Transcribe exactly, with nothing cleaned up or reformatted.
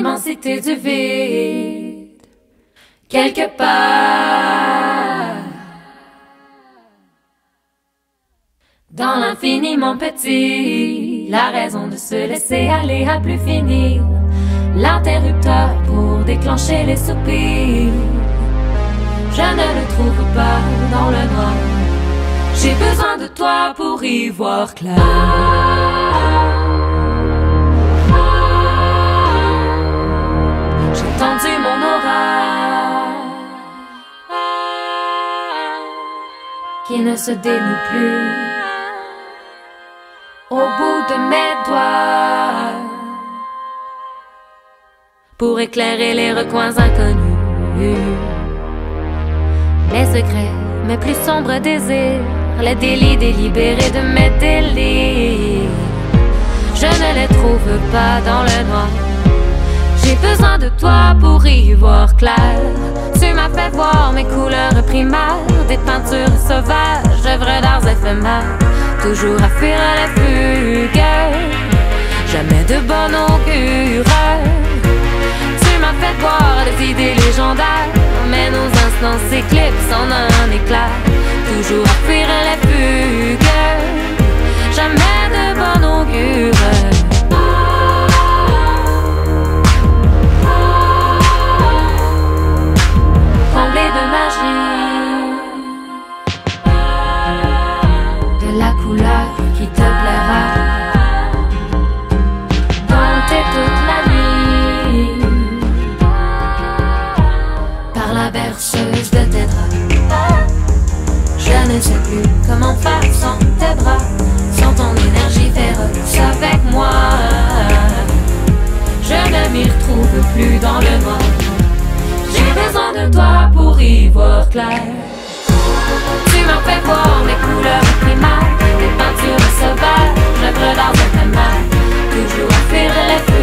l'immensité du vide, quelque part, dans l'infiniment petit, la raison de se laisser aller à plus finir, l'interrupteur pour déclencher les soupirs. Je ne le trouve pas dans le noir, j'ai besoin de toi pour y voir clair. J'ai tendu mon aura qui ne se dénoue plus au bout de mes doigts pour éclairer les recoins inconnus, mes secrets, mes plus sombres désirs, les délits délibérés de mes délires. Je ne les trouve pas dans le noir, j'ai besoin de toi pour y voir clair. Tu m'as fait voir mes couleurs primaires, des peintures sauvages, œuvres d'arts éphémères, toujours à fuir les fugues, jamais de bon augure. Tu m'as fait voir des idées légendaires, mais nos instants s'éclipsent en un éclat, toujours à fuir les fugues, jamais de bon augure. Comblé de magie, de la couleur qui te plaira, dompter toute la nuit par la berceuse de tes draps. Je ne sais plus comment faire sans tes bras, sans ton énergie féroce avec moi. Je ne m'y retrouve plus dans le noir, j'ai besoin de toi pour y voir clair. Tu m'as fait voir mes couleurs primaires, des peintures sauvages, œuvres d'art éphémères, toujours à fuir les